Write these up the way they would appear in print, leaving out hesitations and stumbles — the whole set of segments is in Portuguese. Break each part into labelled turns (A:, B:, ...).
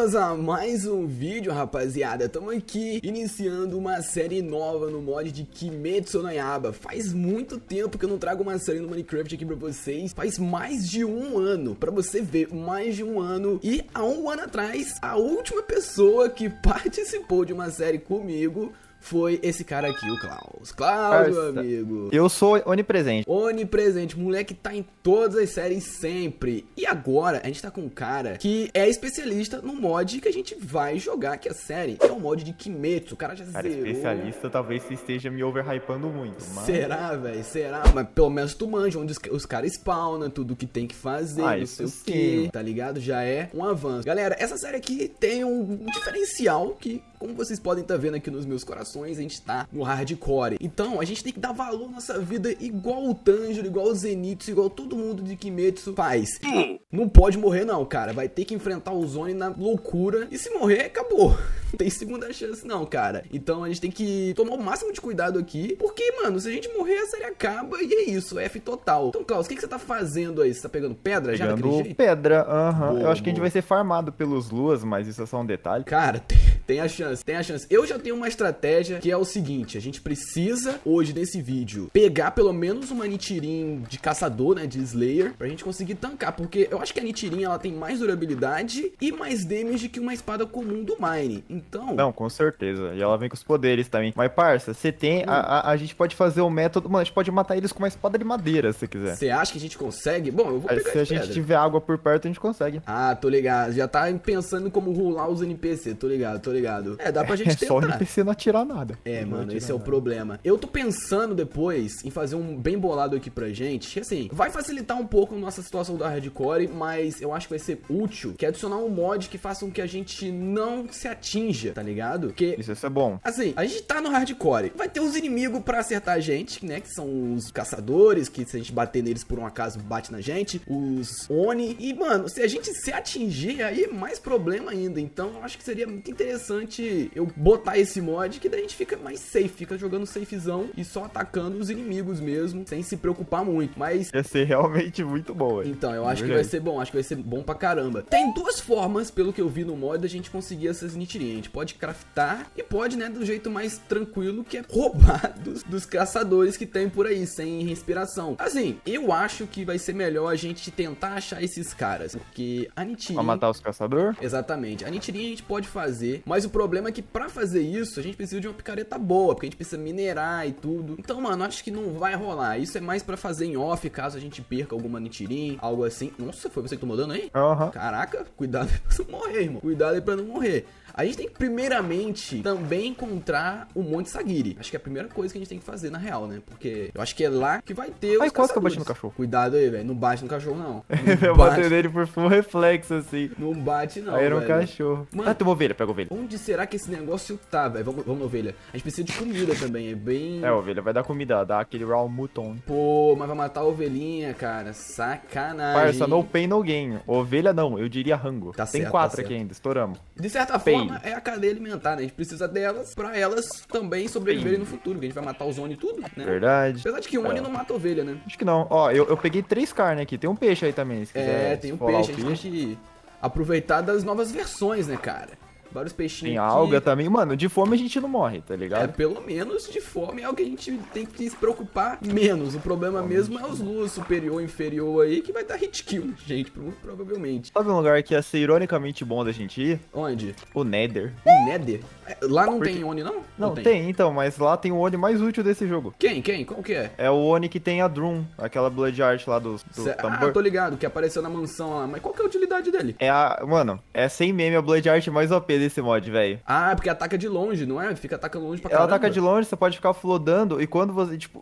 A: Bem-vindos a mais um vídeo, rapaziada. Estamos aqui iniciando uma série nova no mod de Kimetsu no Yaiba. Faz muito tempo que eu não trago uma série no Minecraft aqui pra vocês. Faz mais de um ano, pra você ver, mais de um ano. E há um ano atrás, a última pessoa que participou de uma série comigo foi esse cara aqui, o Klaus. Klaus, meu amigo.
B: Eu sou onipresente.
A: Onipresente, moleque tá em todas as séries sempre. E agora, a gente tá com um cara que é especialista no mod que a gente vai jogar, que é a série. É o mod de Kimetsu, o cara já
B: Cara,
A: zerou.
B: especialista talvez você esteja me overhypando muito, mas...
A: Será, velho? Será? Mas pelo menos tu manja onde os caras spawnam, tudo que tem que fazer, não
B: isso
A: sei o
B: sim.
A: que, tá ligado? Já é um avanço. Galera, essa série aqui tem um diferencial que, como vocês podem estar vendo aqui nos meus corações, a gente tá no hardcore. Então, a gente tem que dar valor à nossa vida igual o Tanjiro, igual o Zenitsu, igual todo mundo de Kimetsu faz. Não pode morrer não, cara. Vai ter que enfrentar o Zone na loucura. E se morrer, acabou. Não tem segunda chance não, cara. Então, a gente tem que tomar o máximo de cuidado aqui. Porque, mano, se a gente morrer, a série acaba e é isso. F total. Então, Klaus, o que você tá fazendo aí? Você tá pegando pedra já daquele jeito?
B: Pedra, aham.
A: Boa,
B: Eu acho que a gente
A: boa.
B: vai ser farmado pelos luas, mas isso é só um detalhe.
A: Cara, tem a chance, tem a chance. Eu já tenho uma estratégia que é o seguinte: a gente precisa, hoje nesse vídeo, pegar pelo menos uma Nichirin de caçador, né, de Slayer, pra gente conseguir tancar, porque eu acho que a Nichirin, ela tem mais durabilidade e mais damage que uma espada comum do Mine. Então...
B: Não, com certeza. E ela vem com os poderes também. Mas, parça, você tem... A gente pode fazer o método... Mano, a gente pode matar eles com uma espada de madeira, se você quiser.
A: Você acha que a gente consegue? Bom, eu vou pegar
B: Se a
A: de
B: gente
A: pedra.
B: tiver água por perto, a gente consegue.
A: Ah, tô ligado. Já tá pensando em como rolar os NPC, tô ligado, tô ligado. É, dá pra gente
B: É só o
A: tentar.
B: NPC não atirar nada.
A: É,
B: Não
A: mano,
B: atirar
A: esse é o
B: nada.
A: problema. Eu tô pensando depois em fazer um bem bolado aqui pra gente, que assim, vai facilitar um pouco a nossa situação da hardcore, mas eu acho que vai ser útil, que é adicionar um mod que faça com que a gente não se atinja, tá ligado? Porque,
B: Isso é bom.
A: assim, a gente tá no hardcore, vai ter os inimigos pra acertar a gente, né, que são os caçadores, que se a gente bater neles por um acaso, bate na gente, os Oni, e, mano, se a gente se atingir, aí é mais problema ainda. Então, eu acho que seria muito interessante eu botar esse mod, que daí a gente fica mais safe, fica jogando safezão e só atacando os inimigos mesmo, sem se preocupar muito. Mas,
B: Ia ser realmente muito bom, hein?
A: então, eu acho que vai ser bom, acho que vai ser bom pra caramba. Tem duas formas, pelo que eu vi no mod, da gente conseguir essas Nichirin. A gente pode craftar e pode, né, do jeito mais tranquilo, que é roubar dos caçadores que tem por aí, sem respiração. Assim, eu acho que vai ser melhor a gente tentar achar esses caras, porque a Nichirin...
B: Pra matar os caçadores?
A: Exatamente. A Nichirin a gente pode fazer, mas o problema é que pra fazer isso, a gente precisa de uma picareta boa, porque a gente precisa minerar e tudo. Então, mano, acho que não vai rolar. Isso é mais pra fazer em off, caso a gente perca alguma Nichirin, algo assim. Nossa, foi você que tomou dano aí?
B: Aham.
A: Caraca, cuidado aí pra não morrer, irmão. Cuidado aí pra não morrer. A gente tem que, primeiramente, também encontrar o Monte Sagiri. Acho que é a primeira coisa que a gente tem que fazer, na real, né? Porque eu acho que é lá que vai ter
B: Ai,
A: os
B: quase que eu bati
A: caçadores.
B: no cachorro.
A: Cuidado aí, velho. Não bate no cachorro, não.
B: Eu
A: Não bate,
B: bati nele por full reflexo, assim.
A: não bate, não,
B: Aí era um
A: velho.
B: cachorro.
A: Mano.
B: Ah, tem uma ovelha, pega a ovelha.
A: Onde será que esse negócio tá, velho? Vamos, ovelha. A gente precisa de comida também, é bem...
B: É, a ovelha vai dar comida, ela dá aquele raw mouton.
A: Pô, mas vai matar a ovelhinha, cara. Sacanagem.
B: Parça, no pain, no gain. Ovelha não, eu diria rango.
A: Tá
B: Tem
A: certo,
B: 4
A: tá
B: aqui
A: certo.
B: ainda, estouramos.
A: De certa
B: Pain.
A: forma, é a cadeia alimentar, né? A gente precisa delas pra elas também sobreviverem no futuro, que a gente vai matar os Oni e tudo, né?
B: Verdade.
A: Apesar de que o Oni
B: É.
A: não mata ovelha, né?
B: Acho que não. Ó, eu peguei 3 carnes aqui. Tem um peixe aí também, se quiser.
A: É, tem um
B: esfolar
A: peixe,
B: o
A: a gente tem que aproveitar das novas versões, né, cara? Vários peixinhos
B: Tem
A: aqui.
B: alga também. Mano, de fome a gente não morre, tá
A: É,
B: ligado?
A: pelo menos de fome é algo que a gente tem que se preocupar menos. O problema mesmo é os luas superior e inferior aí, que vai dar hit kill, gente, muito provavelmente.
B: Sabe um lugar que ia ser ironicamente bom da gente ir?
A: Onde?
B: O Nether.
A: O Nether? É, lá não
B: Porque-
A: tem Oni, não?
B: Não, tem então, mas lá tem o Oni mais útil desse jogo.
A: Quem? Qual que é?
B: É o Oni que tem a Drum, aquela Blood Art lá do
A: Ah,
B: tambor.
A: tô ligado, que apareceu na mansão lá. Mas qual que é a utilidade dele?
B: Mano, é sem meme a Blood Art mais OP desse mod, velho.
A: Ah, é porque ataca de longe, não é? Fica atacando longe pra
B: Ela
A: caramba.
B: ataca de longe, você pode ficar flodando e quando você, tipo,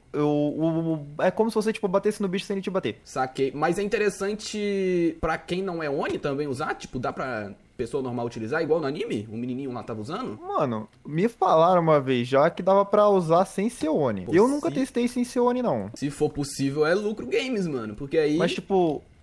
B: é como se você, tipo, batesse no bicho sem ele te bater.
A: Saquei. Mas é interessante pra quem não é Oni também usar? Tipo, dá pra pessoa normal utilizar, igual no anime? O menininho lá tava usando?
B: Mano, me falaram uma vez já que dava pra usar sem ser Oni. Eu nunca testei sem ser Oni, não.
A: Se for possível, é lucro games, mano. Porque aí...
B: Mas, tipo,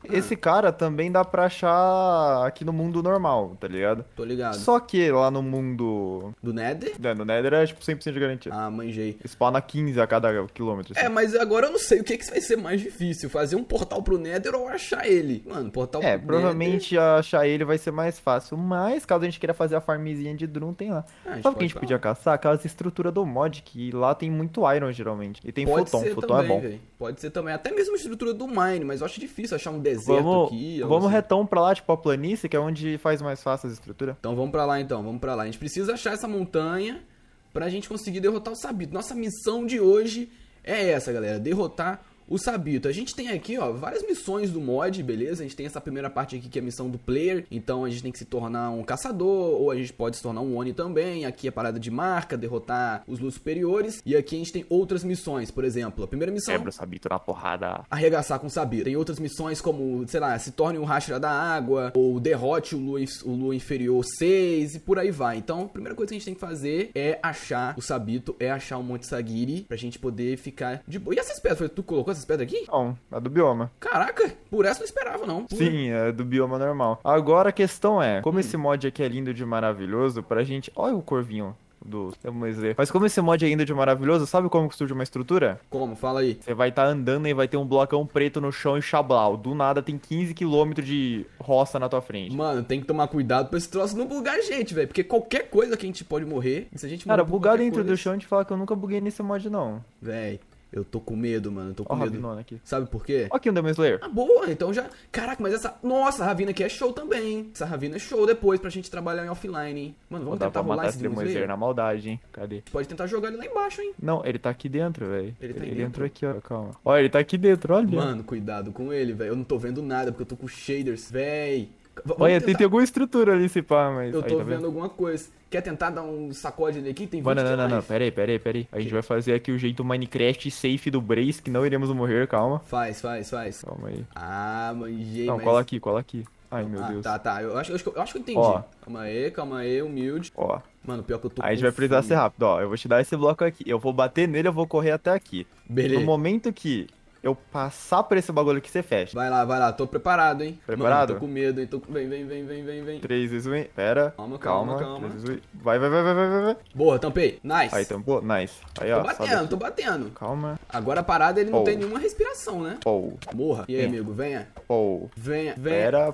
B: esse cara também dá pra achar aqui no mundo normal, tá ligado?
A: Tô ligado.
B: Só que lá no mundo...
A: Do Nether?
B: No Nether é tipo 100% de garantia.
A: Ah, manjei.
B: Spawna 15 a cada quilômetro. Assim.
A: Mas agora eu não sei o que vai ser mais difícil, fazer um portal pro Nether ou achar ele. Mano, portal pro
B: provavelmente
A: Nether...
B: achar ele vai ser mais fácil, mas caso a gente queira fazer a farmzinha de Drum, tem lá. Sabe o que a gente podia caçar? Aquelas estruturas do mod, que lá tem muito Iron, geralmente. E tem Futon, Futon é bom.
A: Véio. Pode ser também, até mesmo a estrutura do Mine, mas eu acho difícil achar um deserto aqui.
B: Vamos assim. Retão pra lá, tipo a planície, que é onde faz mais fácil as estruturas.
A: Então vamos pra lá então, vamos pra lá. A gente precisa achar essa montanha pra gente conseguir derrotar o Sabito. Nossa missão de hoje é essa, galera, derrotar o Sabito. A gente tem aqui, ó, várias missões do mod, beleza? A gente tem essa primeira parte aqui que é a missão do player. Então a gente tem que se tornar um caçador, ou a gente pode se tornar um Oni também. Aqui é parada de marca, derrotar os luz superiores. E aqui a gente tem outras missões, por exemplo, a primeira missão...
B: Quebra o Sabito na porrada.
A: Arregaçar com o Sabito. Tem outras missões como, sei lá, se torne um Hashira da água, ou derrote o Lua inferior 6, e por aí vai. Então, a primeira coisa que a gente tem que fazer é achar o Sabito, é achar o Monte Sagiri, pra gente poder ficar de boa. E essas pedras, tu colocou essas pedras aqui?
B: Não, é do bioma.
A: Caraca, por essa eu não esperava, não.
B: Sim, é do bioma normal. Agora a questão é, como esse mod aqui é lindo de maravilhoso, pra gente... Olha o corvinho do Moisés. Mas como esse mod é lindo de maravilhoso, sabe como surge uma estrutura?
A: Como? Fala aí.
B: Você vai estar andando e vai ter um blocão preto no chão e chablau. Do nada tem 15 km de roça na tua frente.
A: Mano, tem que tomar cuidado pra esse troço não bugar a gente, velho. Porque qualquer coisa que a gente pode morrer, se a gente
B: Cara, bugar dentro do chão, a gente fala que eu nunca buguei nesse mod, não.
A: Véi. Eu tô com medo, mano. Eu tô com medo.
B: Aqui.
A: Sabe por quê?
B: Ó aqui um Demon Slayer.
A: Ah, boa. Então já... Caraca, mas essa... Nossa, a Ravina aqui é show também, hein? Essa Ravina é show depois pra gente trabalhar em offline, hein? Mano, vamos tentar rolar esse Demon Slayer
B: na maldade, hein? Cadê?
A: Pode tentar jogar ele lá embaixo, hein?
B: Não, ele tá aqui dentro, velho.
A: Ele
B: entrou aqui, ó. Calma. Ó, ele tá aqui dentro, olha.
A: Mano, cuidado com ele, velho. Eu não tô vendo nada porque eu tô com shaders, velho.
B: Olha, tem alguma estrutura ali, se pá, mas...
A: Eu tô vendo alguma coisa. Quer tentar dar um sacode nele aqui? Tem 20
B: Não. Pera aí. A gente vai fazer aqui o jeito Minecraft safe do Brace, que não iremos morrer, calma.
A: Faz.
B: Calma aí.
A: Ah, manjei,
B: não, cola aqui. Ai, meu Deus.
A: Tá. Eu acho que eu entendi.
B: Ó.
A: Calma aí, humilde.
B: Ó.
A: Mano, pior que eu tô
B: Aí a gente vai precisar ser rápido, ó. Eu vou te dar esse bloco aqui. Eu vou bater nele, eu vou correr até aqui.
A: Beleza.
B: No momento que eu passar por esse bagulho aqui, você fecha.
A: Vai lá, tô preparado, hein?
B: Preparado?
A: Mano, tô com medo, hein? Vem.
B: 3 vezes 1, pera.
A: Calma.
B: 3 vezes 1. Vai.
A: Boa, tampei. Nice.
B: Aí, tampou? Nice. Aí, ó.
A: Tô batendo.
B: Calma.
A: Agora a parada, ele não tem nenhuma respiração, né? Morra. E aí, amigo, venha. Venha.
B: Pera.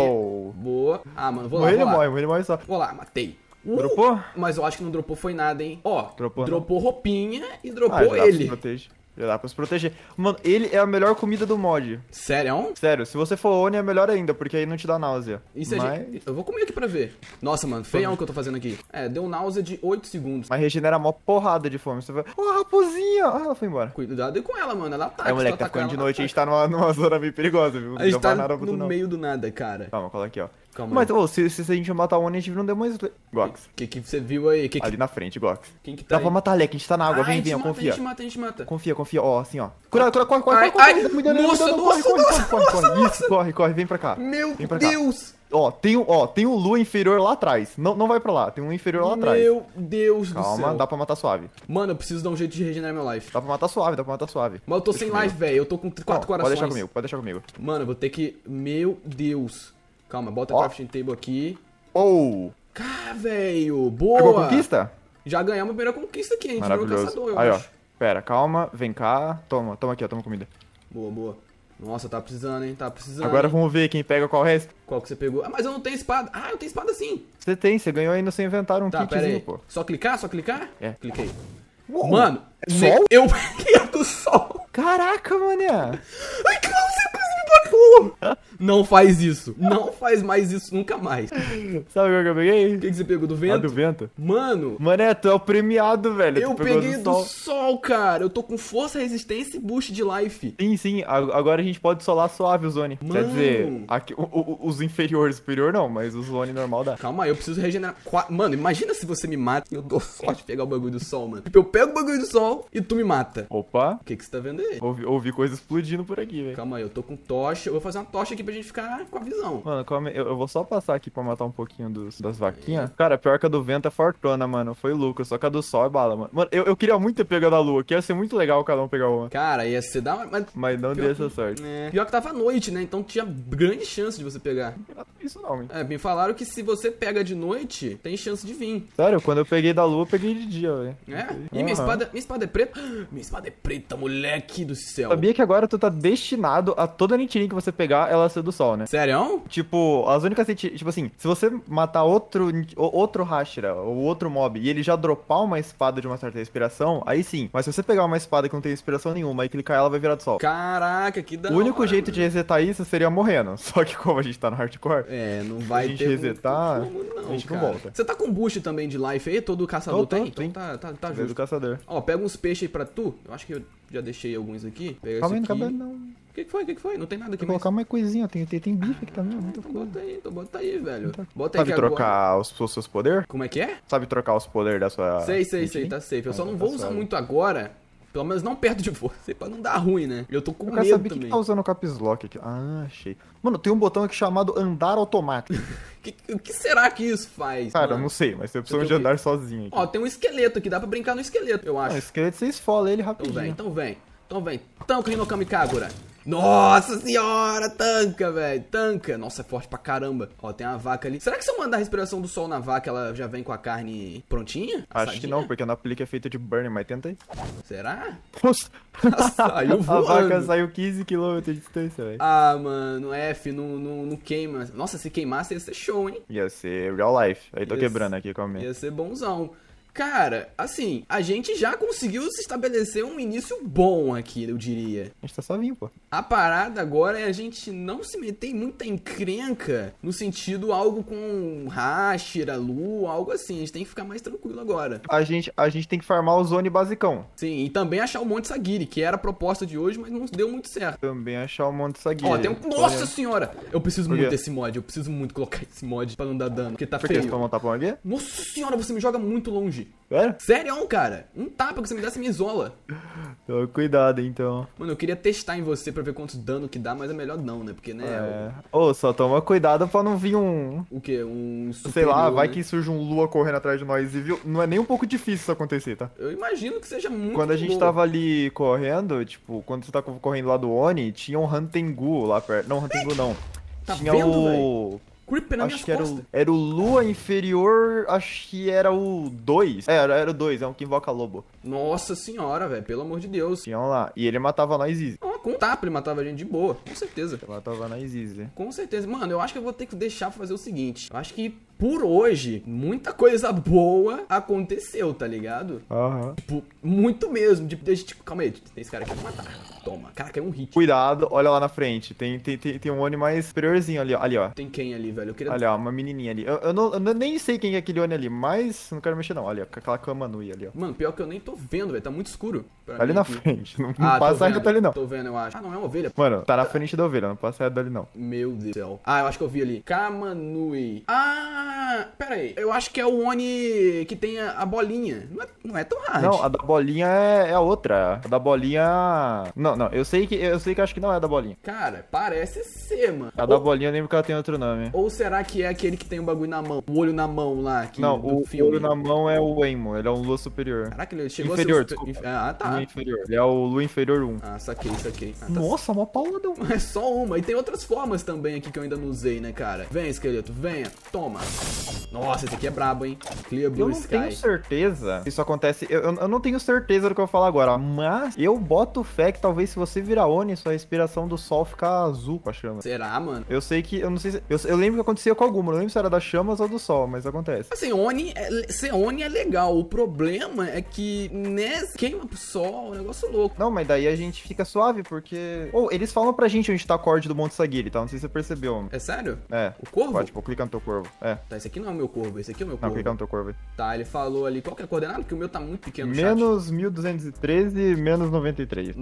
A: Boa. Ah, mano, vou lá.
B: Ele morre só.
A: Vou lá, matei.
B: Dropou?
A: Mas eu acho que não dropou foi nada, hein? Ó,
B: dropou
A: roupinha e dropou ele.
B: Já dá pra se proteger. Mano, ele é a melhor comida do mod.
A: Sério?
B: Sério, se você for Oni é melhor ainda, porque aí não te dá náusea.
A: Isso eu vou comer aqui pra ver. Nossa, mano, feião que eu tô fazendo aqui. Deu náusea de 8 segundos.
B: Mas regenera uma porrada de fome. Você vai... raposinha! Ah, ela foi embora.
A: Cuidado com ela, mano. Ela ataca.
B: Moleque, tá ficando de noite, a gente tá numa zona meio perigosa, viu?
A: A gente tá no meio do nada, cara.
B: Calma, cola aqui, ó. Mas, se a gente matar o Oni, a gente vira um Demon Slayer. Gox.
A: O que você viu aí?
B: Ali na frente, Gox.
A: Quem que tá
B: Dá pra matar ali, que a gente tá na água. Vem, confia.
A: A gente mata.
B: Confia, ó, assim, ó. Corre. Corre, vem pra cá.
A: Meu Deus!
B: Ó, tem um Lua inferior lá atrás. Não vai pra lá, tem um inferior lá atrás.
A: Meu Deus do céu.
B: Calma, dá pra matar suave.
A: Mano, eu preciso dar um jeito de regenerar meu life.
B: Dá pra matar suave.
A: Mas eu tô sem life, velho. Eu tô com 4 corações.
B: Pode deixar comigo.
A: Mano, eu vou ter que... Meu Deus. Calma, bota a crafting table aqui. Cara, velho. Boa.
B: Pegou a conquista?
A: Já ganhamos a primeira conquista aqui, a gente
B: virou caçador, eu acho. Ó. Pera, calma, vem cá. Toma aqui, ó, toma comida.
A: Boa. Nossa, tá precisando, hein?
B: Agora vamos ver quem pega qual resto.
A: Qual que você pegou? Ah, mas eu não tenho espada. Ah, eu tenho espada sim.
B: Você ganhou aí no seu inventário um kitzinho, pô.
A: Só clicar?
B: É.
A: Cliquei.
B: Uou.
A: Mano,
B: sol?
A: Eu peguei do sol.
B: Caraca, mané.
A: Ai, que você matou. Não faz isso. Não faz mais isso nunca mais.
B: Sabe o que eu peguei?
A: O que você pegou? Do vento?
B: Ah, do vento.
A: Mano.
B: Mané, tu é o premiado, velho.
A: Eu peguei do sol, cara. Eu tô com força, resistência e boost de life.
B: Sim. Agora a gente pode solar suave o Zone.
A: Mano.
B: Quer dizer, aqui, os inferiores, superior não, mas o Zone normal dá.
A: Calma aí, eu preciso regenerar. Mano, imagina se você me mata e eu dou sorte de pegar o bagulho do sol, mano. Tipo, eu pego o bagulho do sol e tu me mata.
B: Opa.
A: O que você tá vendo aí?
B: Ouvi coisa explodindo por aqui, velho.
A: Calma aí, eu tô com tocha. Eu vou fazer uma tocha aqui pra gente ficar com a visão.
B: Mano, eu vou só passar aqui pra matar um pouquinho das vaquinhas. Cara, pior que a do vento é fortuna, mano. Foi lucro, só que a do sol é bala, mano. Mano, eu queria muito ter pegado a lua, que ia ser muito legal cada um pegar uma.
A: Cara, ia ser da hora,
B: Mas não deu essa sorte.
A: Pior que tava à noite, né? Então tinha grande chance de você pegar.
B: Isso não, hein?
A: Me falaram que se você pega de noite, tem chance de vir.
B: Sério, quando eu peguei da lua, eu peguei de dia, velho.
A: E minha espada é preta? Minha espada é preta, moleque do céu.
B: Sabia que agora tu tá destinado a toda Nichirin que você pegar, ela ser do sol, né?
A: Sério?
B: Tipo, as únicas... Tipo assim, se você matar outro Hashira, ou outro mob, e ele já dropar uma espada de uma certa inspiração, aí sim. Mas se você pegar uma espada que não tem inspiração nenhuma e clicar ela, vai virar do sol.
A: Caraca, que da hora.
B: O único jeito de resetar isso seria morrendo. Só que como a gente tá no hardcore...
A: não vai ter...
B: A gente resetar,
A: não,
B: a gente
A: cara.
B: não volta.
A: Você tá com boost também de life aí? Todo caçador tem? Então tá
B: Veio do
A: justo.
B: caçador.
A: Ó, pega uns peixes aí pra tu. Eu acho que eu já deixei alguns aqui. Pega
B: Calma aí,
A: esse
B: não
A: aqui.
B: cabe não.
A: O que foi? Não tem nada aqui
B: Vou colocar mais coisinha, tem bife aqui também, muita
A: Então
B: coisa.
A: bota aí, velho. Bota aí
B: Sabe
A: que
B: trocar
A: agora...
B: os seus poderes?
A: Como é que é?
B: Sabe trocar os poderes da sua...
A: Sei, tá safe. Eu só não vou usar
B: suave.
A: muito agora. Pelo menos não perto de você, pra não dar ruim, né? Eu tô com
B: Eu quero
A: medo
B: saber o que
A: também.
B: tá usando o caps lock aqui. Ah, achei. Mano, tem um botão aqui chamado andar automático.
A: O que será que isso faz?
B: Cara, eu
A: mano?
B: não sei, mas você precisa
A: tem
B: de
A: o quê?
B: andar sozinho aqui.
A: Ó, tem um esqueleto aqui, dá pra brincar no esqueleto, eu acho.
B: Não, esqueleto você esfola ele
A: Então
B: rapidinho.
A: vem, então vem. Então vem. Tanca Hinokami Kagura. Nossa senhora, tanca, velho. Tanca. Nossa, é forte pra caramba. Ó, tem uma vaca ali. Será que se eu mandar a respiração do sol na vaca, ela já vem com a carne prontinha?
B: Acho que
A: Assadinha?
B: não, porque na plica é feita de burn, mas tenta aí.
A: Será?
B: Nossa,
A: Saiu
B: a vaca
A: voando.
B: saiu 15 km de distância, velho.
A: Ah, mano, F, não queima. Nossa, se queimasse ia ser show, hein?
B: Ia ser real life. Aí tô
A: Ia
B: quebrando aqui com a minha.
A: Ia ser bonzão. Cara, assim, a gente já conseguiu se estabelecer um início bom aqui, eu diria.
B: A gente tá sozinho, pô.
A: A parada agora é a gente não se meter em muita encrenca, no sentido algo com Hashira, Lu, algo assim. A gente tem que ficar mais tranquilo agora.
B: A gente tem que farmar o zone basicão.
A: Sim, e também achar o Monte Sagiri, que era a proposta de hoje, mas não deu muito certo.
B: Também achar o Monte Sagiri.
A: Ó, tem um... Nossa senhora! Eu preciso
B: Por quê?
A: muito desse mod, eu preciso muito colocar esse mod pra não dar dano, porque tá
B: Por que você vai
A: feio.
B: montar pra alguém?
A: Nossa senhora, você me joga muito longe.
B: Sério?
A: Sério, cara? Um tapa que você me desse me isola.
B: Então, cuidado, então.
A: Mano, eu queria testar em você pra ver quantos dano que dá, mas é melhor não, né? Porque, né?
B: Ô, só toma cuidado pra não vir um...
A: O quê? Um
B: Sei lá,
A: superior,
B: vai
A: né?
B: que surge um Lua correndo atrás de nós e viu? Não é nem um pouco difícil isso acontecer, tá?
A: Eu imagino que seja muito
B: Quando a gente
A: boa.
B: tava ali correndo, tipo, quando você tá correndo lá do Oni, tinha um Huntengu lá perto. Não, Huntengu não.
A: Tá
B: Tinha
A: vendo,
B: o...
A: Creeper nas
B: Acho
A: minhas
B: que
A: costas.
B: era o Lua inferior, acho que era o 2. Era o 2, é um que invoca lobo.
A: Nossa senhora, velho. Pelo amor de Deus.
B: Tinha um lá. E ele matava nós easy.
A: Ah, com um tapa ele matava a gente de boa. Com certeza.
B: Ele matava nós easy.
A: Com certeza. Mano, eu acho que eu vou ter que deixar pra fazer o seguinte. Eu acho que por hoje, muita coisa boa aconteceu, tá ligado?
B: Aham.
A: Tipo, muito mesmo. Tipo, calma aí, tem esse cara aqui pra matar. Toma. Caraca, é um hit.
B: Cuidado, olha lá na frente. Tem um Oni mais superiorzinho ali, ó. Ali, ó.
A: Tem quem ali, velho? Eu queria...
B: Olha, ó, uma menininha ali. Eu nem sei quem é aquele Oni ali, mas não quero mexer não. Olha, com aquela cama nui ali, ó.
A: Mano, pior que eu nem tô vendo, velho. Tá muito escuro. pra
B: Ali
A: mim
B: na
A: aqui.
B: frente. Não
A: Tô
B: passa
A: vendo,
B: reto ali não.
A: Tô vendo, eu acho. Ah, não é uma ovelha.
B: Mano, tá na frente da ovelha, não passa reto ali não.
A: Meu Deus do céu. Ah, eu acho que eu vi ali. Kamanui. Ah, pera aí. Eu acho que é o Oni que tem a bolinha. Não é tão hard.
B: Não, a da bolinha é a outra. A da bolinha... Não, eu sei que acho que não é a da bolinha.
A: Cara, parece ser, mano.
B: A da bolinha eu lembro que ela tem outro nome.
A: Ou será que é aquele que tem o bagulho na mão? O olho na mão lá, que
B: Não,
A: do
B: o
A: filme.
B: olho na mão é o Emo, ele é um Lua superior.
A: Caraca, ele chegou
B: Inferior,
A: a ser...
B: desculpa.
A: Ah, tá.
B: Lua inferior. Ele é o Lua inferior 1.
A: Ah, saquei. Ah, tá.
B: Nossa, uma pauladão.
A: É só uma. E tem outras formas também aqui que eu ainda não usei, né, cara? Vem, esqueleto, venha. Toma. Nossa, esse aqui é brabo, hein? Clear
B: Eu
A: Blue
B: não tenho
A: Sky.
B: certeza se isso acontece. Eu não tenho certeza do que eu vou falar agora, mas eu boto fé que talvez se você virar Oni, sua respiração do sol fica azul com a chama.
A: Será, mano?
B: Eu sei que. Eu não sei se. Eu lembro que acontecia com alguma. Não lembro se era das chamas ou do sol, mas acontece.
A: Assim, ser Oni é legal. O problema é que, né, queima pro sol, é um negócio louco.
B: Não, mas daí a gente fica suave, porque. Ou eles falam pra gente onde tá a corda do Monte Sagiri, tá? Não sei se você percebeu.
A: É sério?
B: É.
A: O corvo?
B: Pode, tipo, clica no teu corvo. É.
A: Tá, esse aqui não é o meu corvo, esse aqui é o meu
B: Não,
A: corvo.
B: clica no teu corvo aí.
A: Tá, ele falou ali, qual que é a coordenada? Porque o meu tá muito pequeno no chat.
B: Menos 1213, menos 93.
A: Nossa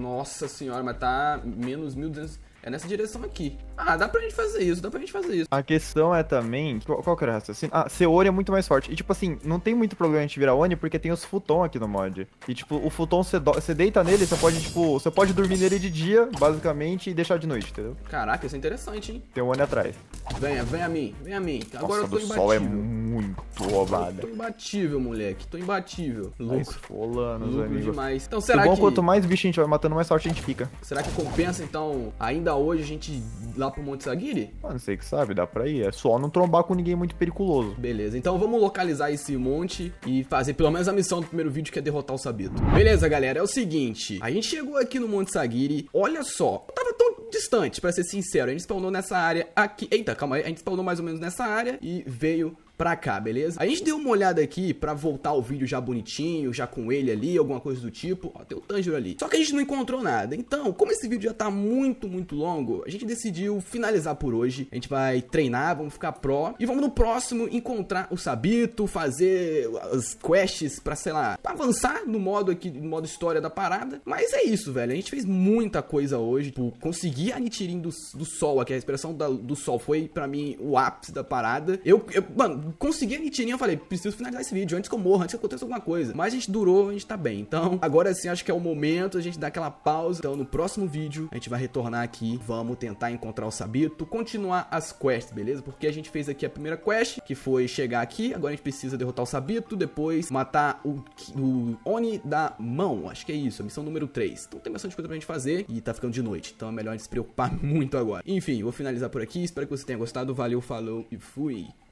A: Nossa senhora, mas tá menos 1200. É nessa direção aqui. Ah, dá pra gente fazer isso, dá pra gente fazer isso.
B: A questão é também... Qual que era o raciocínio? Ah, ser Oni é muito mais forte. E, tipo assim, não tem muito problema a gente virar Oni, porque tem os futon aqui no mod. E, tipo, o futon, você deita nele, você pode, tipo... Você pode dormir nele de dia, basicamente, e deixar de noite, entendeu?
A: Caraca, isso é interessante, hein?
B: Tem um Oni atrás.
A: Vem a mim, vem a mim. Agora eu tô
B: do
A: imbatível.
B: sol é muito roubada.
A: Tô imbatível, moleque. Tô imbatível.
B: Tá
A: Louco.
B: esfolando, os
A: Lucro
B: amigos.
A: demais. Então,
B: O
A: será
B: bom,
A: que...
B: quanto mais bicho a gente vai matando, mais forte a gente fica.
A: Será que compensa, então, ainda hoje a gente ir lá pro Monte Sagiri?
B: Mano, sei que sabe, dá pra ir. É só não trombar com ninguém muito periculoso.
A: Beleza, então vamos localizar esse monte e fazer pelo menos a missão do primeiro vídeo, que é derrotar o Sabito. Beleza, galera, é o seguinte. A gente chegou aqui no Monte Sagiri. Olha só, eu tava tão distante, pra ser sincero. A gente spawnou nessa área aqui. Eita, calma aí. A gente spawnou mais ou menos nessa área e veio pra cá, beleza? A gente deu uma olhada aqui pra voltar o vídeo já bonitinho, já com ele ali, alguma coisa do tipo. Ó, tem o Tanjiro ali. Só que a gente não encontrou nada. Então, como esse vídeo já tá muito longo, a gente decidiu finalizar por hoje. A gente vai treinar, vamos ficar pro. E vamos no próximo encontrar o Sabito, fazer as quests pra, sei lá, pra avançar no modo aqui, no modo história da parada. Mas é isso, velho. A gente fez muita coisa hoje. Tipo, conseguir a Nichirin do sol aqui, a respiração do sol foi pra mim o ápice da parada. Mano, consegui a Nichirin, eu falei, preciso finalizar esse vídeo antes que eu morra, antes que aconteça alguma coisa. Mas a gente durou, a gente tá bem. Então, agora sim, acho que é o momento a gente dar aquela pausa. Então, no próximo vídeo, a gente vai retornar aqui. Vamos tentar encontrar o Sabito, continuar as quests, beleza? Porque a gente fez aqui a primeira quest, que foi chegar aqui. Agora a gente precisa derrotar o Sabito, depois matar o Oni da mão. Acho que é isso, a missão número 3. Então tem bastante coisa pra gente fazer e tá ficando de noite. Então é melhor a gente se preocupar muito agora. Enfim, vou finalizar por aqui. Espero que você tenha gostado. Valeu, falou e fui!